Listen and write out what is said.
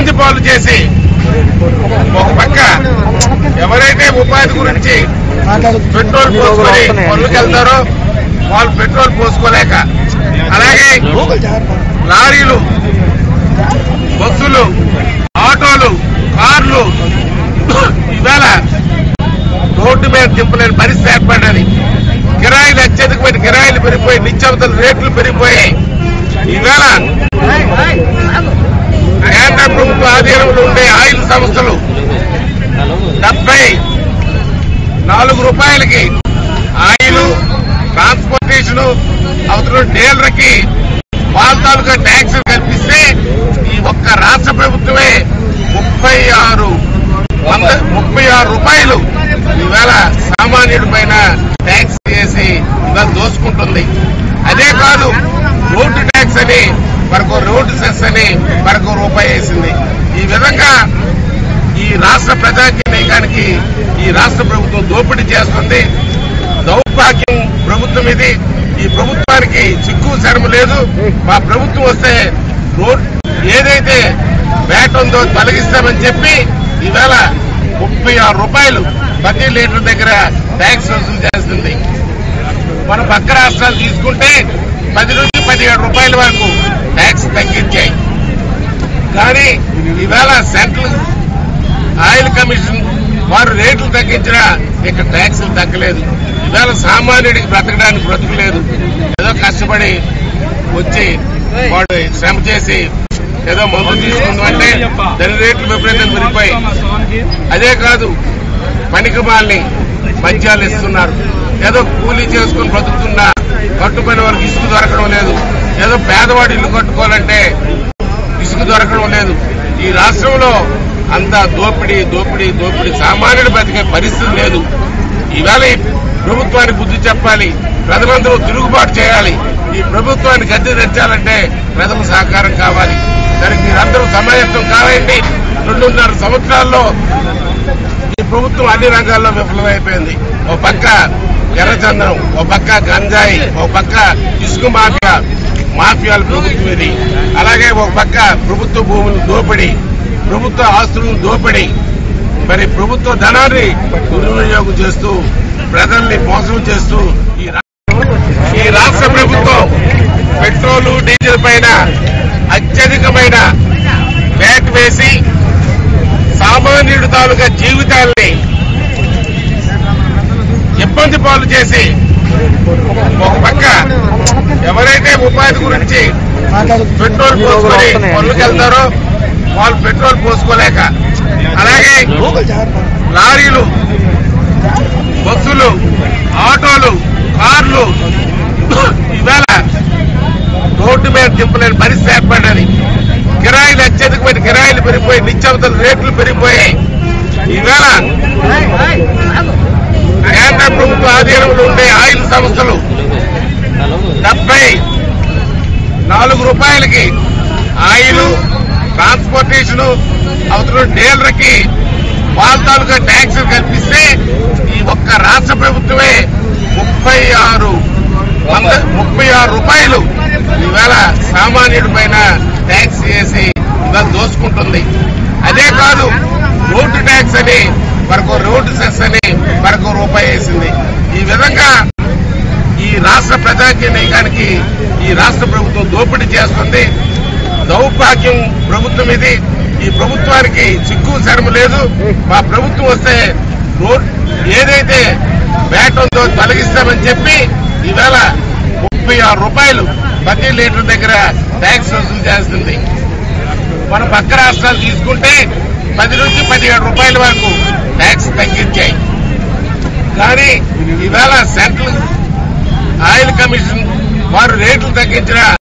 ఇబ్బంది పాలు చేసి ఒక పక్క ఎవరైతే ఉపాధి గురించి పెట్రోల్ పోసుకొని పనులకు వెళ్తారో వాళ్ళు పెట్రోల్ పోసుకోలేక, అలాగే లారీలు, బస్సులు, ఆటోలు, కార్లు ఇవాళ రోడ్డు మీద దింపలేని పరిస్థితి ఏర్పడ్డది. కిరాయిలు అత్యధికమైన కిరాయిలు పెరిగిపోయి, నిత్యావసర రేట్లు పెరిగిపోయాయి. ఇవాళ కేంద్ర ప్రభుత్వ ఆధీనంలో ఉండే ఆయిల్ సంస్థలు 74 రూపాయలకి ఆయిల్, ట్రాన్స్పోర్టేషన్, అవతల డీలర్కి వాళ్ళ తాలూకా ట్యాక్స్ కల్పిస్తే ఈ ఒక్క రాష్ట్ర ప్రభుత్వమే 36 రూపాయలు ఈవేళ సామాన్యుడి పైన ట్యాక్స్ చేసి ఇవాళ దోసుకుంటుంది. అదే కాదు, రోడ్డు ట్యాక్స్ అని మరొక రోడ్డు సెస్ అని మరొక రూపాయి వేసింది. ఈ విధంగా ఈ రాష్ట్ర ప్రజానీకానికి ఈ రాష్ట్ర ప్రభుత్వం దోపిడీ చేస్తుంది. దౌర్భాగ్యం ప్రభుత్వం ఇది. ఈ ప్రభుత్వానికి చిక్కు శరము లేదు. మా ప్రభుత్వం వస్తే రోడ్ ఏదైతే వ్యాట్ ఉందో తొలగిస్తామని చెప్పి ఈవేళ 36 రూపాయలు ప్రతి లీటర్ దగ్గర ట్యాక్స్ వసూలు చేస్తుంది. మన పక్క రాష్ట్రాలు తీసుకుంటే 10 నుంచి 17 రూపాయల వరకు ట్యాక్స్ తగ్గించాయి. కానీ ఈవేళ సెంట్రల్ ఆయిల్ కమిషన్ వారు రేట్లు తగ్గించినా ఇక్కడ ట్యాక్సులు తగ్గలేదు. ఈవేళ సామాన్యుడికి బ్రతకడానికి బ్రతుకులేదు. ఏదో కష్టపడి వచ్చి వాడు శ్రమ చేసి ఏదో మందు తీసుకుందామంటే దాని రేట్లు విపరీతంగా పెరిగిపోయి, అదే కాదు పనికిమాలని మద్యాలు ఇస్తున్నారు. ఏదో కూలీ చేసుకుని బ్రతుకుతున్న కట్టుపని వారికి ఇసుక దొరకడం లేదు. ఏదో పేదవాడి ఇల్లు కట్టుకోవాలంటే ఇసుక దొరకడం లేదు. ఈ రాష్ట్రంలో అంతా దోపిడీ దోపిడీ దోపిడీ, సామాన్యుడు బతికే పరిస్థితి లేదు. ఈవేళ ఈ ప్రభుత్వానికి బుద్ధి చెప్పాలి, ప్రజలందరూ తిరుగుబాటు చేయాలి. ఈ ప్రభుత్వాన్ని గద్దె తెచ్చాలంటే ప్రజల సహకారం కావాలి. దానికి మీరందరూ సమాయత్తం కావాలండి. 2.5 సంవత్సరాల్లో ఈ ప్రభుత్వం అన్ని రంగాల్లో విఫలమైపోయింది. ఓ పక్క ఎర్రచందనం, ఓ పక్క గంజాయి, ఓ పక్క ఇసుక మాఫియాల ప్రభుత్వం ఇది. అలాగే ఒక పక్క ప్రభుత్వ భూములు దోపిడీ, ప్రభుత్వ ఆస్తులను దోపిడీ, మరి ప్రభుత్వ ధనాన్ని దుర్వినియోగం చేస్తూ ప్రజల్ని మోసం చేస్తూ ఈ రాష్ట్ర ప్రభుత్వం పెట్రోలు, డీజిల్ పైన అత్యధికమైన వ్యాట్ వేసి సామాన్యుడి తాలూకా జీవితాల్ని ఇబ్బంది పాలు చేసి ఒక పక్క ఎవరైతే ఉపాధి గురించి పెట్రోల్ పోసుకొని పనులకు వెళ్తారో వాళ్ళు పెట్రోల్ పోసుకోలేక, అలాగే లారీలు, బస్సులు, ఆటోలు, కార్లు ఇవాళ రోడ్డు మీద దింపలేని పరిస్థితి ఏర్పడ్డది. కిరాయిలు అత్యధికమైన కిరాయిలు పెరిగిపోయి, నిత్యావసర రేట్లు పెరిగిపోయాయి. ఈవేళ కేంద్ర ప్రభుత్వ ఆధీనంలో ఉండే ఆయిల్ సంస్థలు 74 రూపాయలకి ఆయిల్, ట్రాన్స్పోర్టేషన్, అవతల డీలర్కి వాళ్ళ తాలూకా ట్యాక్స్ కల్పిస్తే ఈ ఒక్క రాష్ట్ర ప్రభుత్వమే 36 రూపాయలు ఈవేళ సామాన్యుడి పైన ట్యాక్స్ చేసి ఇవాళ దోసుకుంటుంది. అదే కాదు, రోడ్డు ట్యాక్స్ అని మరొక రోడ్డు సెస్ అని మరొక రూపాయి వేసింది. ఈ విధంగా ఈ రాష్ట్ర ప్రజానీకానికి ఈ రాష్ట్ర ప్రభుత్వం దోపిడీ చేస్తుంది. దౌర్భాగ్యం ప్రభుత్వం ఇది. ఈ ప్రభుత్వానికి చిక్కు శరము లేదు. మా ప్రభుత్వం వస్తే రోడ్ ఏదైతే వ్యాట్ ఉందో తొలగిస్తామని చెప్పి ఈవేళ 36 రూపాయలు ప్రతి లీటర్ దగ్గర ట్యాక్స్ వసూలు చేస్తుంది. మన పక్క రాష్ట్రాలు తీసుకుంటే 10 నుంచి 17 రూపాయల వరకు ట్యాక్స్ తగ్గించాయి. కానీ ఈవేళ సెంట్రల్ ఆయిల్ కమిషన్ వారు రేట్లు తగ్గించిన